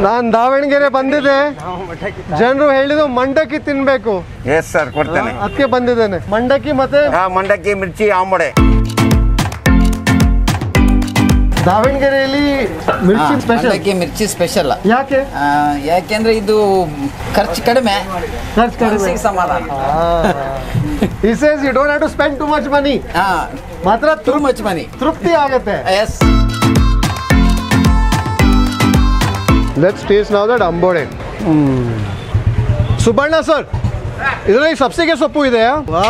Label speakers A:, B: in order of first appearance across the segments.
A: ನಾನು ದಾವಣಗೆರೆ ಬಂದಿದ್ದೆ, ಜನರು ಹೇಳಿದ್ರು ಮಂಡಕ್ಕಿ ತಿನ್ಬೇಕು.
B: ಎಸ್ ಸರ್, ಕೊಡ್ತೇನೆ.
A: ಅದಕ್ಕೆ ಬಂದಿದ್ದೇನೆ. ಮಂಡಕ್ಕಿ ಮತ್ತೆ
B: ಮಂಡಕ್ಕಿ, ಮಿರ್ಚಿ, ಆಂಬಡೆ.
A: ದಾವಣಗೆರೆಯಲ್ಲಿ ಮಿರ್ಚಿ ಸ್ಪೆಷಲ್.
C: ಮಂಡಕ್ಕಿ ಮಿರ್ಚಿ ಸ್ಪೆಷಲ್.
A: ಯಾಕೆ?
C: ಯಾಕೆಂದ್ರೆ ಇದು ಖರ್ಚು ಕಡಿಮೆ, ಸಮಾಧಾನ.
A: He says you don't have to spend too much money. ಮಾತ್ರ
C: too much money.
A: ತೃಪ್ತಿ ಆಗುತ್ತೆ.
C: Yes.
A: Let's taste now that ambode. Subbanna sir, ಇದರಲ್ಲಿ ಸಬ್ಸಿಗೆ ಸೊಪ್ಪು ಇದೆ.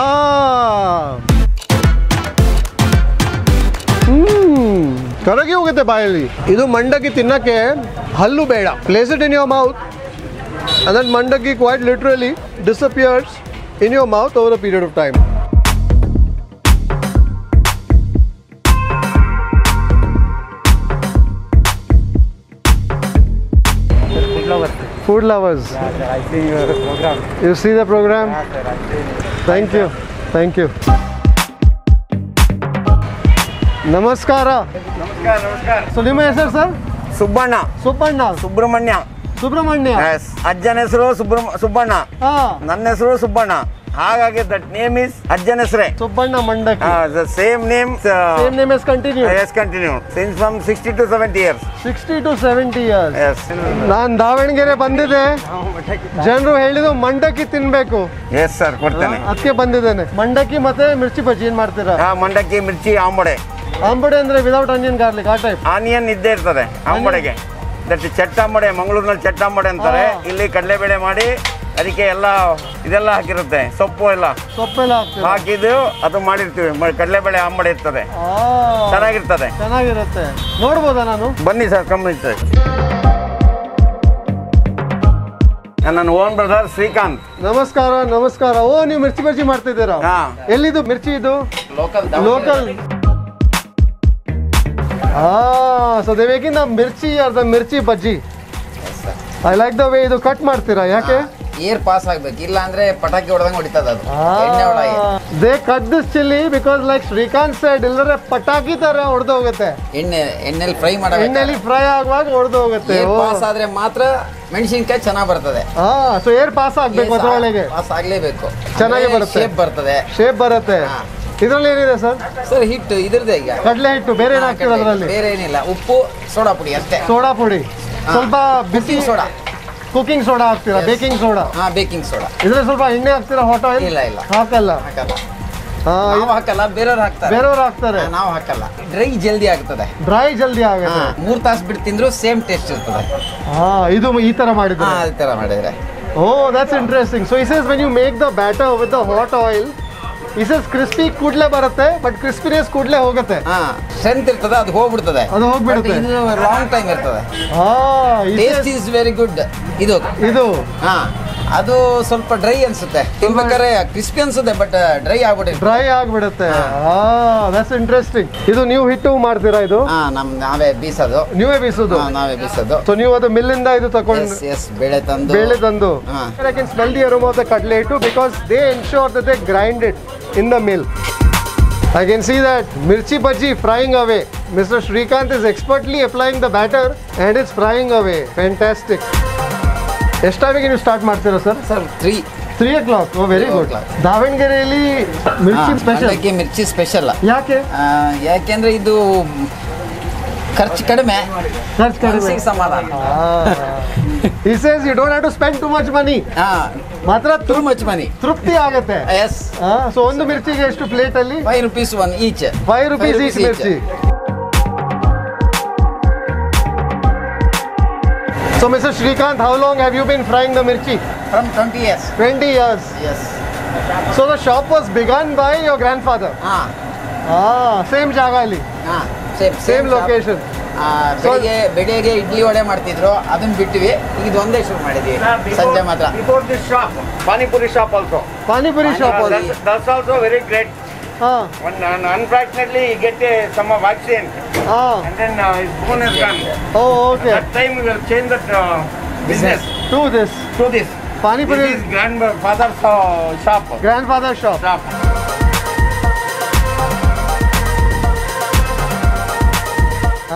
A: ಕರಗಿ ಹೋಗುತ್ತೆ ಬಾಯಲ್ಲಿ. ಇದು ಮಂಡಕ್ಕಿ ತಿನ್ನಕ್ಕೆ ಹಲ್ಲು ಬೇಡ. Place it in your mouth and then mandaki quite literally disappears in your mouth over a period of time. Food lovers.
D: I see your program.
A: You see the program? Thank you. Thank you. ನಮಸ್ಕಾರ.
B: ನಮಸ್ಕಾರ, ನಮಸ್ಕಾರ.
A: So ನಿಮ್ಮ ಹೆಸರು sir?
B: Subbanna.
A: Subbanna.
B: Subramanya.
A: Subramanya.
B: ಅಜ್ಜನ ಹೆಸರು ಸುಬ್ಬಣ್ಣ, ನನ್ನ ಹೆಸರು ಸುಬ್ಬಣ್ಣ. ಹಾಗಾಗಿ ದಟ್ ನೇಮ್ ಇಸ್ ಅಜ್ಜನ ಹೆಸರೇ
A: ಸುಬ್ಬಣ್ಣ ಮಂಡಕ್ಕಿ.
B: The same name
A: has continued.
B: Yes, continued since from 60 to 70 years.
A: 60 to 70 years.
B: Yes.
A: ನಾನು ದಾವಣಗೆರೆ ಬಂದಿದ್ದೆ, ಜನರು ಹೇಳಿದ್ರು ಮಂಡಕ್ಕಿ ತಿನ್ಬೇಕು.
B: ಎಸ್ ಸರ್, ಕೊಡ್ತೇನೆ.
A: ಅದಕ್ಕೆ ಬಂದಿದ್ದೇನೆ. ಮಂಡಕ್ಕಿ ಮತ್ತೆ ಮಿರ್ಚಿ ಬಜ್ಜಿ ಏನ್ ಮಾಡ್ತೀರಾ?
B: ಮಂಡಕ್ಕಿ, ಮಿರ್ಚಿ, ಆಂಬಡೆ.
A: ಆಂಬಡೆ ಅಂದ್ರೆ ವಿದೌಟ್ ಆನಿಯನ್ ಗಾರ್ಲಿಕ್, ಆ ಟೈಪ್.
B: ಆನಿಯನ್ ಇದ್ದೇ ಇರ್ತದೆ ಆಂಬಡೆಗೆ. ದಟ್ ಚಟ್ಟಾಂಬಡೆ, ಮಂಗಳೂರಿನಲ್ಲಿ ಚಟ್ಟಾಂಬಡೆ ಅಂತಾರೆ. ಇಲ್ಲಿ ಕಡಲೆಬೇಳೆ ಮಾಡಿ ಅದಕ್ಕೆ ಎಲ್ಲ ಇದೆಲ್ಲ ಹಾಕಿರುತ್ತೆ, ಸೊಪ್ಪು ಎಲ್ಲ
A: ಸೊಪ್ಪೆಲ್ಲ
B: ಹಾಕಿದ್ದು ಅದು ಮಾಡಿರ್ತೀವಿ. ಕಡಲೆಬೇಳೆ ಆಂಬಡೆ ಇರ್ತದೆ, ಚೆನ್ನಾಗಿರ್ತದೆ.
A: ಚೆನ್ನಾಗಿರುತ್ತೆ. ನೋಡ್ಬೋದಾ ನಾನು?
B: ಬನ್ನಿ ಸರ್, ಗಮನಿಸಿ. ನನ್ನ ಓನ್ ಬ್ರದರ್ ಶ್ರೀಕಾಂತ್.
A: ನಮಸ್ಕಾರ. ನಮಸ್ಕಾರ. ಓ, ನೀವು ಮಿರ್ಚಿ ಬಜ್ಜಿ ಮಾಡ್ತಿದ್ದೀರಾ? ಎಲ್ಲಿದು ಮಿರ್ಚಿ ಇದು? Local. So they making the mirchi or the mirchi bhaji. I like the way ಇದು ಕಟ್ ಮಾಡ್ತೀರಾ. ಯಾಕೆ?
C: ಏರ್ ಪಾಸ್ ಆಗ್ಬೇಕು, ಇಲ್ಲ ಅಂದ್ರೆ ಪಟಾಕಿ ಹೊಡೆದಂಗೆ ಹೊಡಿತದ ಅದು.
A: They cut this chili because like Shrikant said, ಇಲ್ಲದ್ರೆ ಪಟಾಕಿ ತರ ಹೊಡೆದು ಹೋಗುತ್ತೆ.
C: ಎಣ್ಣೆಲಿ ಫ್ರೈ ಮಾಡಬೇಕು.
A: ಎಣ್ಣೆಲಿ ಫ್ರೈ ಆಗುವಾಗ ಹೊಡೆದು ಹೋಗುತ್ತೆ.
C: ಏರ್ ಪಾಸ್ ಆದ್ರೆ ಮಾತ್ರ ಮೆಣಸಿನಕಾಯಿ ಚೆನ್ನಾಗಿ ಬರ್ತದೆ.
A: ಸೊ ಏರ್ ಪಾಸ್ ಆಗ್ಬೇಕು, ಅದರೊಳಗೆ
C: ಪಾಸ್ ಆಗ್ಲೇಬೇಕು.
A: ಚೆನ್ನಾಗಿ ಬರುತ್ತೆ, ಶೇಪ್ ಬರುತ್ತೆ. ಇದರಲ್ಲಿ ಏನಿದೆ ಸರ್?
C: ಸರ್ ಹಿಟ್ಟು ಇದ್ರದ್ದೇ, ಈಗ
A: ಕಡಲೆ ಹಿಟ್ಟು. ಬೇರೆ ಏನು ಹಾಕ್ತೀರಾ ಅದರಲ್ಲಿ?
C: ಬೇರೆ ಏನಿಲ್ಲ, ಉಪ್ಪು, ಸೋಡಾ ಪುಡಿ ಅಷ್ಟೇ.
A: ಸೋಡಾ ಪುಡಿ, ಸ್ವಲ್ಪ ಬಿಸಿ
C: ಸೋಡಾ,
A: ಕುಕಿಂಗ್ ಸೋಡಾ ಹಾಕ್ತೀರಾ? Baking soda.
C: Baking soda.
A: ಇದ್ರಲ್ಲಿ ಸ್ವಲ್ಪ ಎಣ್ಣೆ ಹಾಕ್ತೀರಾ? Hot oil?
C: ಇಲ್ಲ,
A: ಹಾಕಲ್ಲ.
C: ನಾವು ಹಾಕಲ್ಲ, ಬೇರೆಯವ್ರು
A: ಹಾಕ್ತಾರೆ.
C: ನಾವು ಹಾಕಲ್ಲ. ಡ್ರೈ ಜಲ್ದಿ ಆಗ್ತದೆ.
A: ಡ್ರೈ ಜಲ್ದಿ ಆಗುತ್ತೆ.
C: 3 ತಾಸು ಬಿಟ್ಟು ತಿಂದ್ರು ಸೇಮ್ ಟೇಸ್ಟ್ ಇರ್ತದೆ.
A: ಇದು ಈ ತರ ಮಾಡಿದ್ರೆ?
C: ಈ ತರ ಮಾಡಿದ್ರೆ.
A: that's interesting. So he says when you make the batter with the hot oil, he says crispy ಕೂಡ್ಲೆ ಬರುತ್ತೆ, ಬಟ್ ಕ್ರಿಸ್ಪಿನೆಸ್ ಕೂಡ್ಲೆ ಹೋಗುತ್ತೆ.
C: ಸ್ಟ್ರೆಂತ್ ಇರ್ತದೆ, ಅದು ಹೋಗ್ಬಿಡುತ್ತೆ.
A: ಅದು ಹೋಗ್ಬಿಡುತ್ತೆ.
C: ಇದು ಲಾಂಗ್ ಟೈಮ್ ಇರ್ತದೆ. Taste is very good. ಇದು ಅದು ಸ್ವಲ್ಪ ಡ್ರೈ ಅನ್ಸುತ್ತೆ, ತಿನ್ಬೇಕಾದ್ರೆ ಕ್ರಿಸ್ಪಿ ಅನ್ಸುತ್ತೆ, ಬಟ್ ಡ್ರೈ ಆಗ್ಬಿಡುತ್ತೆ. that's interesting. ಇದು ನೀವು ಹಿಟ್ಟು ಮಾಡ್ತೀರಾ? ಇದು ನಾವೇ ಬೀಸೋದು.
A: ನೀವೇ ಬೀಸೋದು?
C: ನಾವೇ ಬೀಸೋದು.
A: ಸೊ ನೀವು ಅದು ಮಿಲ್ಲಿಂದ ಇದು ತಗೊಂಡು
C: ಬೇಳೆ ತಂದು
A: I can smell the aroma of the kadle hittu because they ensure that they grind it in the mill. I can see that mirchi bhaji frying away. Mr. Shrikant is expertly applying the batter and it's frying away. Fantastic. ಎಷ್ಟು ಟೈಮಿಗೆ ನೀವು start ಮಾಡ್ತೀರಾ sir?
C: Sir 3
A: o'clock. Oh, very good. ದಾವಣಗೆರೆಯಲ್ಲಿ mirchi special.
C: ಮಿರ್ಚಿ special.
A: ಯಾಕೆ?
C: ಯಾಕೆಂದ್ರೆ ಇದು ಖರ್ಚು ಕಡಿಮೆ, ಸಮಾಧಾನ.
A: He says you don't have to spend too much money. ಮಾತ್ರ
C: too much money.
A: ತೃಪ್ತಿ ಆಗುತ್ತೆ.
C: Yes.
A: ಸೊ ಒಂದು ಮಿರ್ಚಿಗೆ ಎಷ್ಟು ಪ್ಲೇಟ್ ಅಲ್ಲಿ?
C: 5 rupees one each.
A: 5 rupees each mirchi. So Mr. Shrikant, how long have you been frying the mirchi?
C: From 20 years.
A: 20 years.
C: Yes.
A: So the shop was begun by your grandfather? Same ಜಾಗ ಅಲ್ಲಿ? Same location.
C: ಬೆಳಿಗ್ಗೆ ಇಡ್ಲಿ ವಡೆ ಮಾಡ್ತಿದ್ರು, ಅದನ್ನ ಬಿಟ್ಟಿವಿ. ಈಗ ಒಂದೇ ಶುರು ಮಾಡಿದ್ವಿ ಸಂಜೆ ಮಾತ್ರ.
B: Before this shop, Panipuri shop also.
A: Panipuri shop also.
B: That's also very great. Unfortunately, he get some vaccine. And then his bone is gone.
A: Oh, okay.
B: That time we will change that business
A: to this. Panipuri.
B: This is grandfather's shop.
A: Grandfather's shop.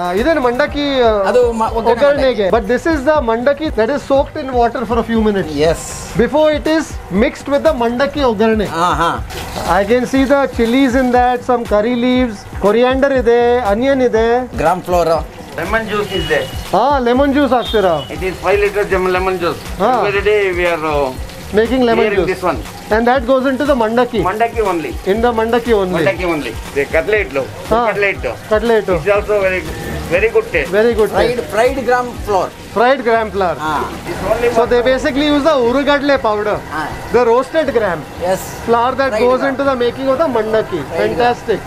A: ಇದೇನು ಮಂಡಕ್ಕಿ
C: ಅದು
A: ಒಗ್ಗರಣೆಗೆ. But this is the mandaki that is soaked in water for a few minutes.
C: Yes.
A: Before it is mixed with the mandaki ಒಗ್ಗರಣೆ.
C: ಹಾ.
A: I can see the chilies in that, some curry leaves, coriander ಇದೆ, onion ಇದೆ.
C: Gram flour.
B: lemon juice is there.
A: Lemon juice ಹಾಕ್ತೀರಾ?
B: It is 5 liters lemon juice. Every day we are
A: Making lemon
B: clearing
A: juice.
B: this one.
A: And that goes into the mandaki.
B: Mandaki only.
A: In the mandaki only.
B: Mandaki only. The cutlet lo. Cutlet.
A: Cutlet.
B: It's also very good taste.
A: Very good taste.
C: Fried gram flour.
A: Fried gram flour.
B: It's only
A: So they basically use the urugadle powder, the roasted gram
C: Yes.
A: flour that
C: Fried
A: goes
C: gram.
A: into the making of the mandaki.
C: Fried
A: Fantastic.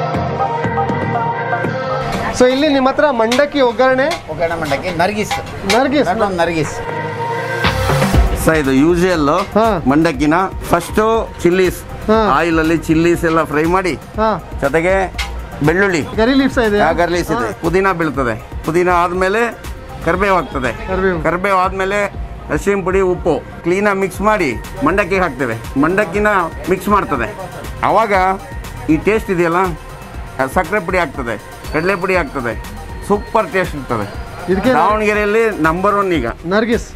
A: So ಇಲ್ಲಿ ನಿಮ್ಮ ಹತ್ರ ಮಂಡಕ್ಕಿ ಒಗ್ಗರಣೆ,
C: ಮಂಡಕ್ಕಿ, ನರ್ಗಿಸ್. ನರ್ಗಿಸ್.
B: ಇದು usual
A: ಹಾ.
B: ಮಂಡಕ್ಕಿನ first chillies
A: ಹಾ.
B: ಆಯಿಲ್ ಅಲ್ಲಿ ಚಿಲ್ಲೀಸ್ ಎಲ್ಲ ಫ್ರೈ ಮಾಡಿ ಜೊತೆಗೆ ಬೆಳ್ಳುಳ್ಳಿ
A: ಕರಿ ಲೀವ್ಸ್ ಇದೆ,
B: ಗರ್ಲೀಸ್ ಇದೆ, ಪುದೀನ ಬೀಳ್ತದೆ, ಪುದೀನ ಆದ್ಮೇಲೆ ಕರಿಬೇವು ಆಗ್ತದೆ, ಕರಿಬೇವು ಆದ್ಮೇಲೆ ಅರಿಶಿನ ಪುಡಿ, ಉಪ್ಪು ಕ್ಲೀನಾಗಿ ಮಿಕ್ಸ್ ಮಾಡಿ ಮಂಡಕ್ಕಿಗೆ ಹಾಕ್ತೇವೆ. ಮಂಡಕ್ಕಿನ ಮಿಕ್ಸ್ ಮಾಡ್ತದೆ. ಆವಾಗ ಈ ಟೇಸ್ಟ್ ಇದೆಯಲ್ಲ, ಸಕ್ಕರೆ ಪುಡಿ ಆಗ್ತದೆ, ಕಡಲೆ ಪುಡಿ ಆಗ್ತದೆ, ಸೂಪರ್ ಟೇಸ್ಟ್ ಇರ್ತದೆ. ದಾವಣಗೆರೆಯಲ್ಲಿ ನಂಬರ್ 1 ಈಗ ನರ್ಗಿಸ್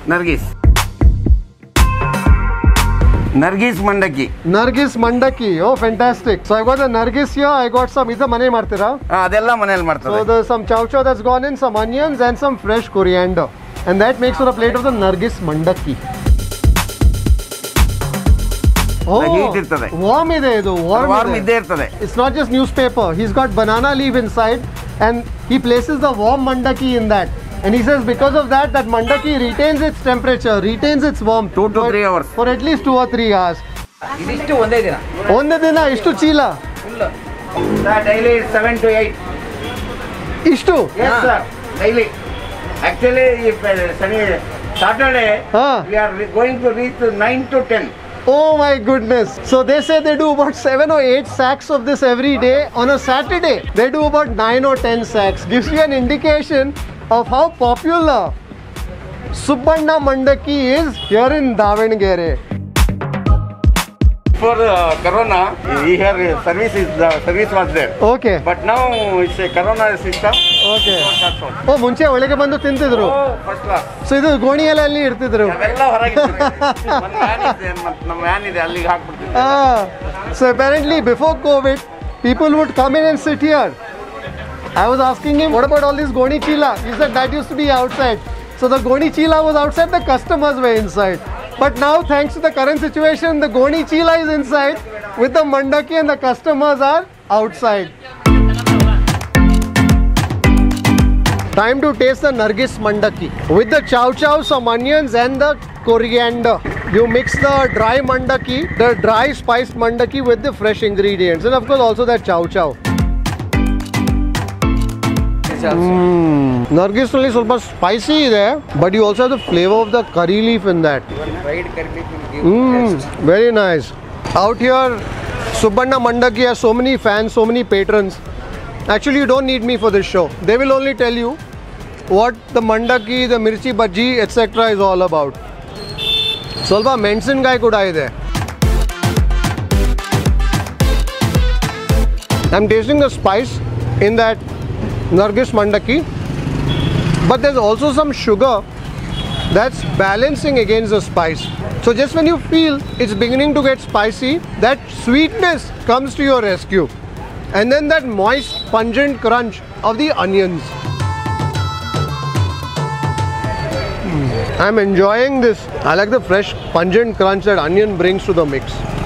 B: ಮಂಡಕ್ಕಿ.
A: Nargis mandaki. Oh, fantastic. So I got the Nargis here. I got some. Is ಮನೆ ಮಾಡ್ತೀರಾ?
B: ಅದೆಲ್ಲ ಮನೆಯಲ್ಲಿ ಮಾಡ್ತಾರೆ.
A: So there's some chow chow that's gone in, some onions and some fresh coriander. And that makes for a plate of the Nargis mandaki. Oh,
B: heat ಇರ್ತದೆ.
A: Warm ಇದೆ ಇದು.
B: Warm ಇದ್ದೇ ಇರ್ತದೆ.
A: It's not just newspaper. He's got banana leaf inside and he places the warm mandaki in that. And he says because of that, that mandaki retains its temperature, retains its warmth
B: 2 to 3 hours.
A: For at least 2 or 3 hours.
C: ಇದಿಷ್ಟು ಒಂದೇ ದಿನ.
A: ಒಂದೇ ದಿನ ಇಷ್ಟು ಚೀಲ?
B: Daily 7 to 8.
A: ಇಷ್ಟು?
B: Yes sir. Daily. Actually, if Saturday, we are going to reach 9 to 10.
A: Oh my goodness. So they say they do about 7 or 8 sacks of this every day. On a Saturday, they do about 9 or 10 sacks. Gives you an indication of how popular Subbanna Mandaki is here in Davangere.
B: For Corona, here service was there.
A: Okay.
B: But now it's a Corona system.
A: Okay. Oh, ಮುಂಚೆ ಒಳಗೆ ಬಂದು ತಿಂತಿದ್ರು.
B: First class.
A: So ಇದು ಗೋಣಿಯಲ್ಲಿ ಇರ್ತಿದ್ರು.
B: ಅವೆಲ್ಲ ಹೊರಗೆ ಒಂದು van ಇದೆ, ನಮ್ಮ ವ್ಯಾನ್ ಇದೆ, ಅಲ್ಲಿಗೆ ಹಾಕ್ಬಿಡ್ತೀವಿ.
A: So apparently before COVID, people would come in and sit here. I was asking him, what about all this Goni Chila? He said that used to be outside. So the Goni Chila was outside, the customers were inside. But now, thanks to the current situation, the Goni Chila is inside with the mandaki and the customers are outside. Time to taste the Nargis mandaki. With the chow chow, some onions and the coriander. You mix the dry mandaki, the dry spiced mandaki with the fresh ingredients. And of course also that chow chow. Nargis only ಸ್ವಲ್ಪ spicy ಇದೆ, but you also have the flavor of the curry leaf in that.
C: Fried curry leaf will give taste.
A: Very nice. Out here, Subbanna Mandaki has so many fans, so many patrons. Actually, you don't need me for this show. They will only tell you what the mandaki, the mirchi bhaji, etc. is all about. ಸ್ವಲ್ಪ ಮೆಣಸಿನಕಾಯಿ ಕೂಡ ಇದೆ. I'm tasting the spice in that Nargis mandaki, but there's also some sugar that's balancing against the spice. So just when you feel it's beginning to get spicy, that sweetness comes to your rescue, and then that moist, pungent crunch of the onions. I'm enjoying this. I like the fresh, pungent crunch that onion brings to the mix.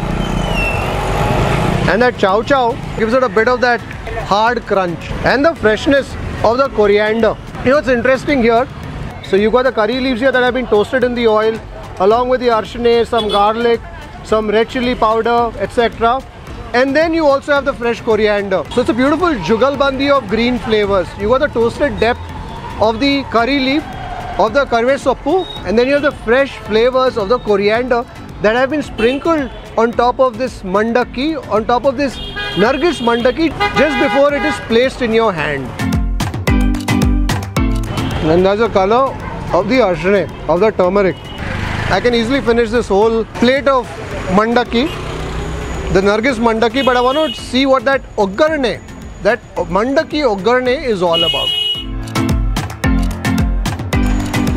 A: And that chow chow gives it a bit of that hard crunch and the freshness of the coriander. You know what's interesting here? So you got the curry leaves here that have been toasted in the oil along with the arshane, some garlic, some red chili powder, etc. And then you also have the fresh coriander. So it's a beautiful jugalbandi of green flavors. You got the toasted depth of the curry leaf, of the karve soppu, and then you have the fresh flavors of the coriander that have been sprinkled on top of this mandaki, on top of this Nargis mandaki just before it is placed in your hand. And that's the color of the arshane, of the turmeric. I can easily finish this whole plate of mandaki, the Nargis mandaki, but I want to see what that oggarne, that mandaki oggarne is all about.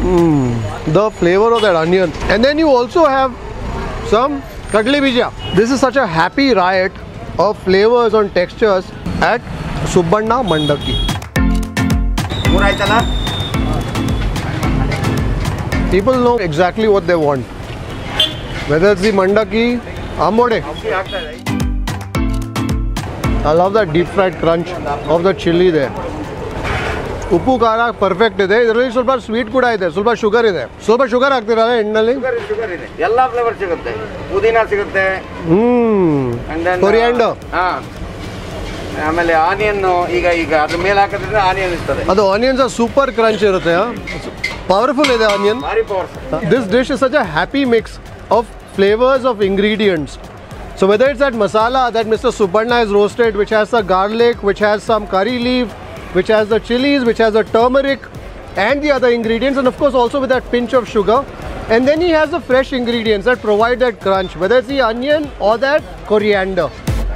A: The flavor of that onion. And then you also have some kadle bija. This is such a happy riot of flavors and textures at Subbanna Mandaki. People know exactly what they want. Whether it's the Mandaki, Ambode. I love that deep fried crunch of the chili there. ಉಪ್ಪು ಖಾರ perfect ಇದೆ. ಇದರಲ್ಲಿ ಸ್ವಲ್ಪ sweet ಕೂಡ ಇದೆ, ಸ್ವಲ್ಪ sugar ಇದೆ. ಸ್ವಲ್ಪ ಶುಗರ್ ಹಾಕ್ತಿರಲ್ಲ ಎಣ್ಣೆಲಿ?
B: ಶುಗರ್ ಇದೆ, ಎಲ್ಲ ಫ್ಲೇವರ್ ಸಿಗುತ್ತೆ. ಪುದೀನ ಸಿಗುತ್ತೆ,
A: ಕೊರಿಯಾಂಡರ್,
B: ಆಮೇಲೆ ಆನಿಯನ್. ಈಗ ಅದ್ರ ಮೇಲೆ ಹಾಕಿದ್ರೆ ಆನಿಯನ್ ಇರ್ತದೆ.
A: ಅದು ಆನಿಯನ್ಸ್ ಸೂಪರ್ ಕ್ರಂಚ್ ಇರುತ್ತೆ, ಪವರ್ಫುಲ್ ಇದೆ onion. This dish is such a happy mix of flavours of ingredients. So whether it's that masala that Mr. Subbanna has roasted, which has the garlic, which has some curry leaf, which has the chilies, which has the turmeric and the other ingredients, and of course also with that pinch of sugar. And then he has the fresh ingredients that provide that crunch, whether it's the onion or that coriander.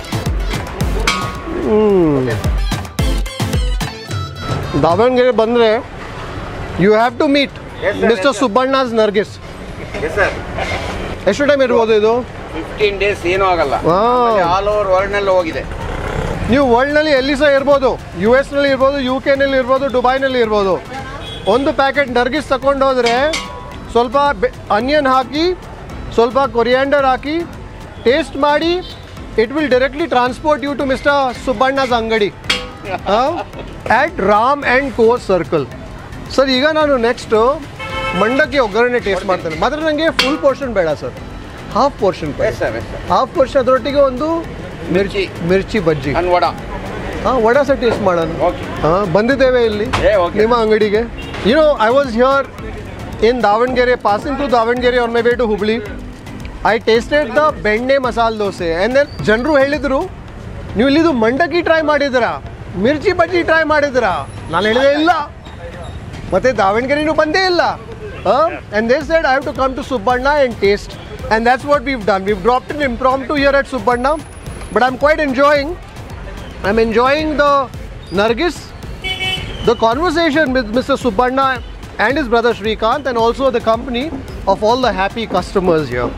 A: Davangere bandre, you have to meet Mr. Subbanna's Nargis.
B: Yes sir.
A: ಎಷ್ಟು time ಇರ್ಬೋದು ಇದು?
B: 15 days ಏನೂ ಆಗಲ್ಲ. All over world ನಲ್ಲಿ ಹೋಗಿದೆ.
A: ನೀವು ವರ್ಲ್ಡ್ನಲ್ಲಿ ಎಲ್ಲಿ ಸಹ ಇರ್ಬೋದು, US ನಲ್ಲಿ ಇರ್ಬೋದು, UK ನಲ್ಲಿ ಇರ್ಬೋದು, ದುಬೈನಲ್ಲಿ ಇರ್ಬೋದು. ಒಂದು ಪ್ಯಾಕೆಟ್ ನರ್ಗಿಸ್ ತಗೊಂಡು ಹೋದರೆ ಸ್ವಲ್ಪ ಆನಿಯನ್ ಹಾಕಿ, ಸ್ವಲ್ಪ ಕೊರಿಯಾಂಡರ್ ಹಾಕಿ ಟೇಸ್ಟ್ ಮಾಡಿ, it will directly transport you to mister Subbanna's angadi at Ram and co circle. Sir, ಈಗ ನಾನು ನೆಕ್ಸ್ಟ್ ಮಂಡಕ್ಕಿ ಒಗ್ಗರಣೆ ಟೇಸ್ಟ್ ಮಾಡ್ತೇನೆ. ಮಾತ್ರ ನನಗೆ ಫುಲ್ ಪೋರ್ಷನ್ ಬೇಡ sir, half portion. Half portion ಅದರೊಟ್ಟಿಗೆ ಒಂದು ಮಿರ್ಚಿ ಬಜ್ಜಿ, ವಡಾ ಸಹ ಟೇಸ್ಟ್ ಮಾಡೋಣ. ಬಂದಿದ್ದೇವೆ ಇಲ್ಲಿ ನಿಮ್ಮ ಅಂಗಡಿಗೆ. I was here in Davangere, passing to Davangere on my way to Hubli. I tasted the benne masala dosa. And then ಜನರು ಹೇಳಿದರು, ನೀವು ಇಲ್ಲಿದು ಮಂಡಕ್ಕಿ ಟ್ರೈ ಮಾಡಿದ್ದೀರಾ, ಮಿರ್ಚಿ ಬಜ್ಜಿ ಟ್ರೈ ಮಾಡಿದ್ದೀರಾ? ನಾನು ಹೇಳಿದೆ ಇಲ್ಲ, ಮತ್ತೆ ದಾವಣಗೆರೆನೂ ಬಂದೇ ಇಲ್ಲ. And they said I have to come to Subbanna and taste, and that's what we've done. We've dropped an impromptu here at Subbanna, but I'm quite enjoying. I'm enjoying the Nargis, the conversation with Mr. Subbanna and his brother Shrikant, and also the company of all the happy customers here.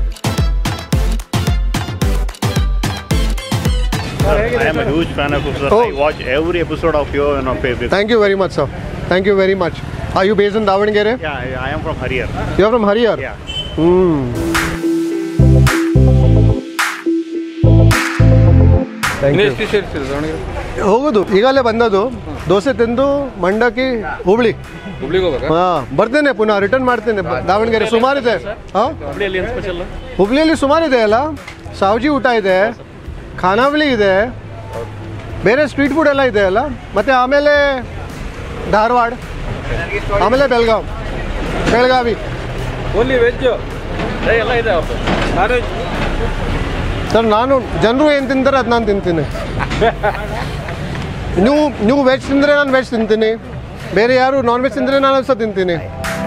E: I am a huge fan of you, sir. I watch every episode of you on Facebook.
A: Thank you very much, sir. Thank you very much. Are you based in Davangere?
E: Yeah, I am from Harihar.
A: You are from Harihar?
E: Yeah.
A: Thank you. ಹೋಗೋದು ಈಗಲೇ ಬಂದದ್ದು. ದೋಸೆ ತಿಂದು ಮಂಡಕ್ಕಿ ಹುಬ್ಳಿ. ಹಾಂ, ಬರ್ತೇನೆ ಪುನಃ, return ಮಾಡ್ತೇನೆ. ದಾವಣಗೆರೆ ಸುಮಾರಿದೆ. ಹಾಂ, ಹುಬ್ಳಿಯಲ್ಲಿ ಸುಮಾರಿದೆ ಅಲ್ಲ. ಸಾವ್ಜಿ ಊಟ ಇದೆ, ಖಾನಾವಳಿ ಇದೆ, ಬೇರೆ ಸ್ಟ್ರೀಟ್ ಫುಡ್ ಎಲ್ಲ ಇದೆ ಅಲ್ಲ. ಮತ್ತು ಆಮೇಲೆ ಧಾರವಾಡ, ಆಮೇಲೆ ಬೆಳಗಾವಿ.
D: ಓನ್ಲಿ ವೆಜ್ ಎಲ್ಲ ಇದೆ ನಾನ್ ವೆಜ್.
A: ಸರ್, ನಾನು ಜನರು ಏನು ತಿಂತಾರೆ ಅದು ನಾನು ತಿಂತೀನಿ. ನೀವು ವೆಜ್ ತಿಂದರೆ ನಾನು ವೆಜ್ ತಿಂತೀನಿ, ಬೇರೆ ಯಾರು ನಾನ್ ವೆಜ್ ತಿಂದರೆ ನಾನು ಸಹ ತಿಂತೀನಿ.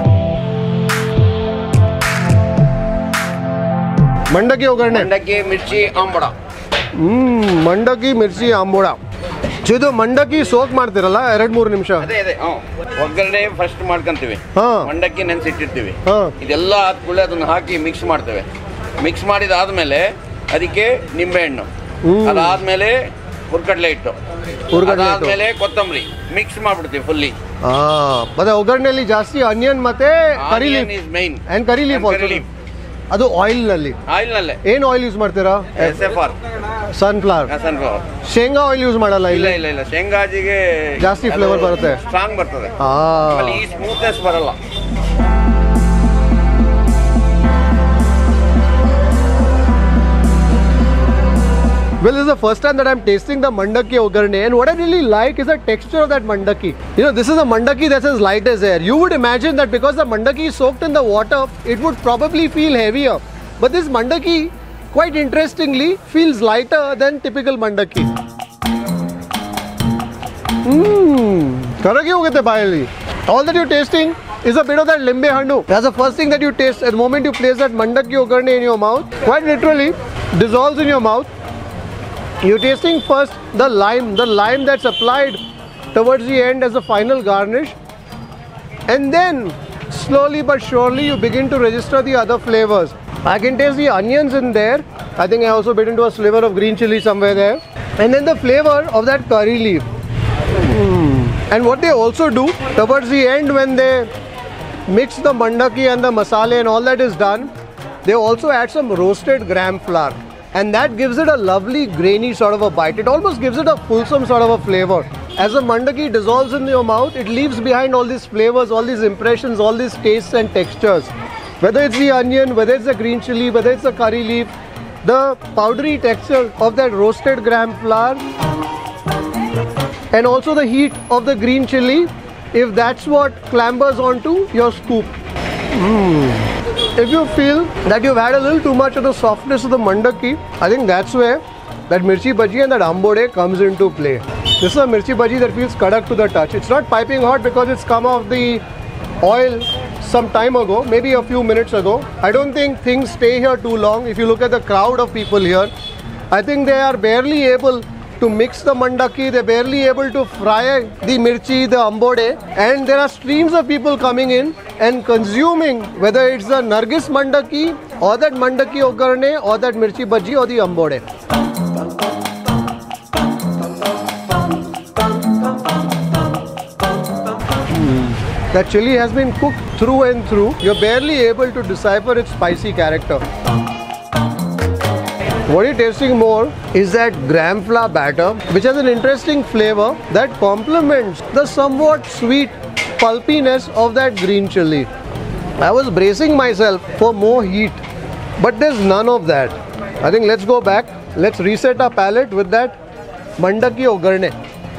A: ಮಂಡಕ್ಕಿ ಒಗ್ಗರಣೆ,
B: ಮಂಡಕ್ಕಿ ಮಿರ್ಚಿ ಆಂಬಡ.
A: ಮಂಡಕ್ಕಿ ಮಿರ್ಚಿ ಆಂಬೋಡ. ಇದು ಮಂಡಕ್ಕಿ ಸೋಕ್ ಮಾಡ್ತಿರಲ್ಲ 2-3 ನಿಮಿಷ.
B: ಅದೇ ಒಗ್ಗರಣೆ ಫಸ್ಟ್ ಮಾಡ್ಕೊಂತೀವಿ, ಮಂಡಕ್ಕಿ ನೆನೆಸಿಟ್ಟಿರ್ತೀವಿ. ಇದೆಲ್ಲ ಆದ್ಮೇಲೆ ಅದನ್ನ ಹಾಕಿ ಮಿಕ್ಸ್ ಮಾಡ್ತೇವೆ. ಮಿಕ್ಸ್ ಮಾಡಿದಾದ್ಮೇಲೆ ಅದಕ್ಕೆ ನಿಂಬೆಹಣ್ಣು, ಅದಾದ್ಮೇಲೆ ಹುರ್ಗಡ್ಲೆ ಹಿಟ್ಟು, ಅದಾದ್ಮೇಲೆ ಕೊತ್ತಂಬರಿ ಮಿಕ್ಸ್ ಮಾಡ್ಬಿಡ್ತೀವಿ ಫುಲ್ಲಿ.
A: ಮತ್ತೆ ಒಗ್ಗರಣೆಯಲ್ಲಿ ಜಾಸ್ತಿ ಆನಿಯನ್ ಮತ್ತೆ curry leaf is main, and curry leaf also. ಅದು ಆಯಿಲ್ ನಲ್ಲಿ ಏನು ಆಯಿಲ್ ಯೂಸ್ ಮಾಡ್ತೀರಾ? ಸನ್ಫ್ಲವರ್. ಶೇಂಗಾ ಆಯಿಲ್ ಯೂಸ್ ಮಾಡಲ್ಲ?
B: ಇಲ್ಲ, ಶೇಂಗಾಜಿಗೆ
A: ಜಾಸ್ತಿ ಫ್ಲೇವರ್ ಬರುತ್ತೆ,
B: ಸ್ಟ್ರಾಂಗ್ ಬರ್ತದೆ, ಈ ಸ್ಮೂತ್ನೆಸ್ ಬರಲ್ಲ.
A: Well, this is the first time that I'm tasting the mandakki ogarne, and what I really like is the texture of that mandakki. This is a mandakki that's as light as air. You would imagine that because the mandakki is soaked in the water, it would probably feel heavier. But this mandakki, quite interestingly, feels lighter than typical mandakki. Karagi hogate bayali. All that you're tasting is a bit of that limbe handu. That's the first thing that you taste. At the moment you place that mandakki ogarne in your mouth, quite literally dissolves in your mouth. You're tasting first the lime that's applied towards the end as the final garnish, and then slowly but surely you begin to register the other flavors. I can taste the onions in there. I think I also bit into a sliver of green chili somewhere there. And then the flavor of that curry leaf. And what they also do towards the end, when they mix the mandaki and the masala and all that is done, they also add some roasted gram flour. And that gives it a lovely grainy sort of a bite. It almost gives it a fulsome sort of a flavor. As the mandaki dissolves in your mouth, it leaves behind all these flavors, all these impressions, all these tastes and textures. Whether it's the onion, whether it's the green chili, whether it's the curry leaf, the powdery texture of that roasted gram flour, and also the heat of the green chili, if that's what clambers onto your scoop. If you feel that you've had a little too much of the softness of the mandaki, I think that's where that mirchi bhaji and that ambode comes into play. This is a mirchi bhaji that feels kadak to the touch. It's not piping hot because it's come off the oil some time ago, maybe a few minutes ago. I don't think things stay here too long. If you look at the crowd of people here, I think they are barely able to mix the mandaki, they're barely able to fry the mirchi, the ambode, and there are streams of people coming in and consuming, whether it's the Nargis mandaki or that mandaki ogarne or that mirchi bhaji or the ambode. That chili has been cooked through and through. You're barely able to decipher its spicy character. What you're tasting more is that gram flour batter, which has an interesting flavor that complements the somewhat sweet pulpiness of that green chili. I was bracing myself for more heat, but there's none of that. I think let's go back. Let's reset our palate with that mandaki ogarne.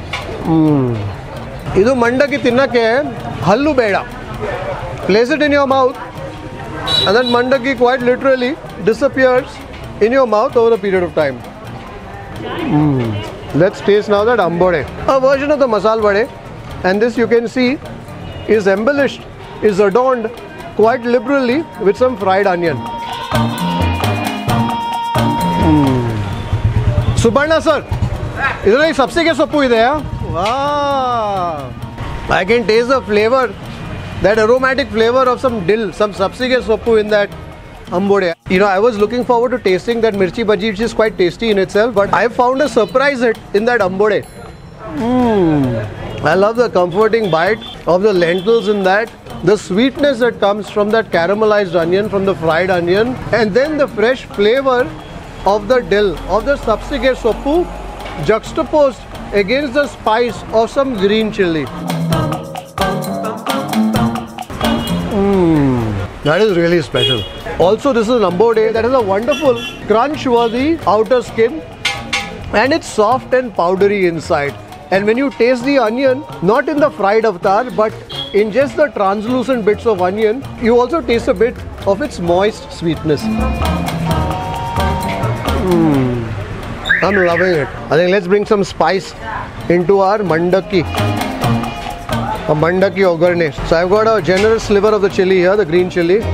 A: Idu mandaki tinnake hallu beda. Place it in your mouth, and then mandaki quite literally disappears in your mouth over a period of time. Let's taste now that ambode, a version of the masal vade, and this you can see is embellished, is adorned quite liberally with some fried onion. Subarna sir, idhar ek sapsige soppu ide ha? Wow! I can taste the flavor, that aromatic flavor of some dill, some sapsige soppu in that ambode. You know, I was looking forward to tasting that mirchi bhaji, which is quite tasty in itself, but I found a surprise hit in that ambode. I love the comforting bite of the lentils in that, the sweetness that comes from that caramelized onion, from the fried onion, and then the fresh flavor of the dill, of the sapsige soppu, juxtaposed against the spice of some green chili. That is really special. Also, this is an ambode that has a wonderful crunch-worthy outer skin, and it's soft and powdery inside. And when you taste the onion, not in the fried avatar, but in just the translucent bits of onion, you also taste a bit of its moist sweetness. I'm loving it. I think let's bring some spice into our mandaki. A mandaki ogarne. So I've got a generous sliver of the chili here, the green chili.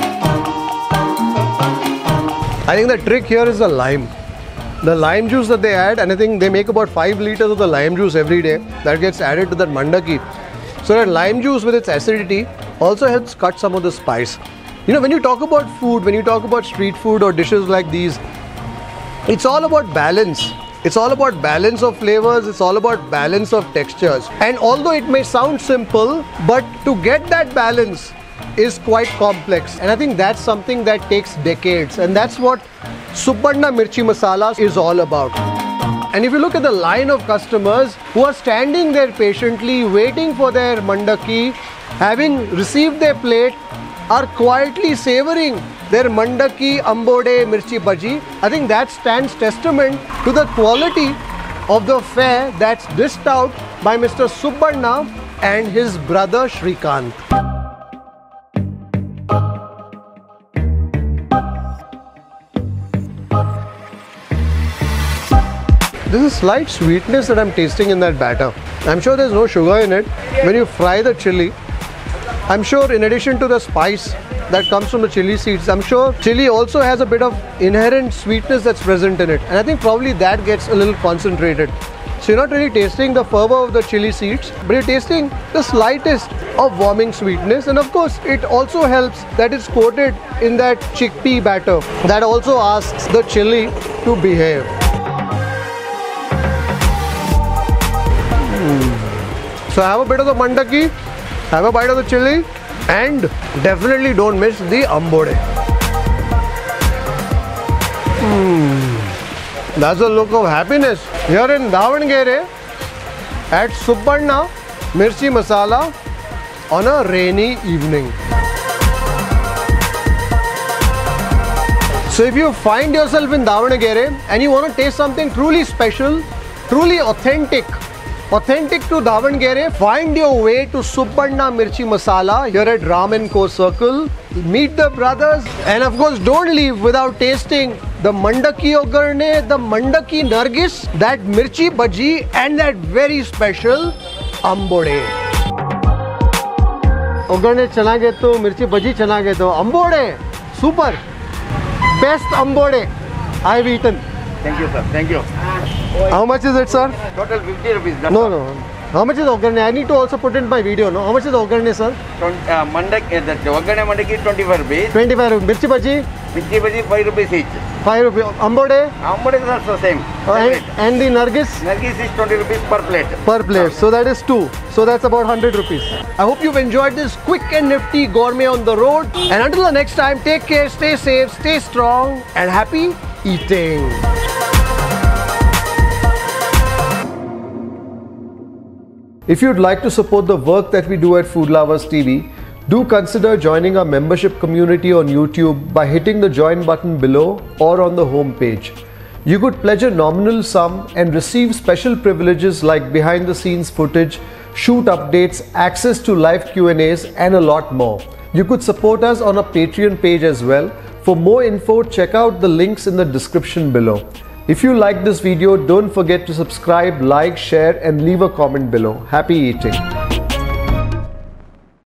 A: I think the trick here is the lime. The lime juice that they add, and I think they make about 5 liters of the lime juice every day that gets added to that mandaki. So that lime juice with its acidity also helps cut some of the spice. You know, when you talk about food, when you talk about street food or dishes like these, it's all about balance. It's all about balance of flavors, it's all about balance of textures. And although it may sound simple, but to get that balance is quite complex. And I think that's something that takes decades. And that's what Subarna Mirchi Masala is all about. And if you look at the line of customers who are standing there patiently waiting for their mandaki, having received their plate, are quietly savoring their mandaki, ambode, mirchi bhaji, I think that stands testament to the quality of the fare that's dished out by Mr. Subarna and his brother Shrikant. There's a slight sweetness that I'm tasting in that batter. I'm sure there's no sugar in it. When you fry the chili, I'm sure in addition to the spice that comes from the chili seeds, I'm sure chili also has a bit of inherent sweetness that's present in it. And I think probably that gets a little concentrated. So you're not really tasting the fervor of the chili seeds, but you're tasting the slightest of warming sweetness. And of course, it also helps that it's coated in that chickpea batter that also asks the chili to behave. So have a bit of the mandaki, have a bite of the chili, and definitely don't miss the ambode. That's a look of happiness here in Davangere at Subbanna Mirchi Masala on a rainy evening. So if you find yourself in Davangere and you want to taste something truly special, truly authentic to Davangere, find your way to Subbanna Mirchi Masala here at Ram & Co Circle. Meet the brothers, and of course don't leave without tasting the mandaki ogarne, the mandaki nargis, that mirchi bhaji, and that very special ambode. Ogarne chanagittu, mirchi bhaji chanagittu, ambode super, best ambode I've eaten.
B: Thank you, sir. Thank you.
A: How much is it, sir?
B: Total 50 rupees. That's
A: No,
B: all.
A: no. How much is ogarne? I need to also put in my video, no? How much is ogarne, sir?
B: Mandaki, that Ogane mandaki 25 rupees.
A: 25 rupees. Mirchi bhaji?
B: Mirchi bhaji 5 rupees each.
A: 5 rupees. Ambode?
B: Ambode is also same.
A: And the nargis?
B: Nargis is 20 rupees per plate.
A: Per plate. So that is 2. So that's about 100 rupees. I hope you've enjoyed this quick and nifty gourmet on the road. And until the next time, take care, stay safe, stay strong, and happy eating. If you'd like to support the work that we do at Food Lovers TV, do consider joining our membership community on YouTube by hitting the join button below or on the home page. You could pledge a nominal sum and receive special privileges like behind the scenes footage, shoot updates, access to live Q&As, and a lot more. You could support us on our Patreon page as well. For more info, check out the links in the description below. If you like this video, don't forget to subscribe, like, share, and leave a comment below. Happy eating!